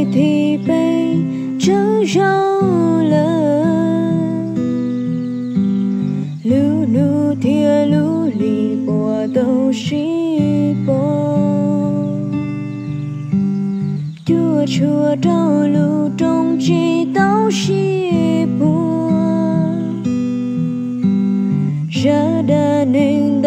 thì bay trở rau lơ lưu nu thia lưu lì bùa đâu xí bò chua chua đau lưu trong chỉ tao xí bùa ra đa nên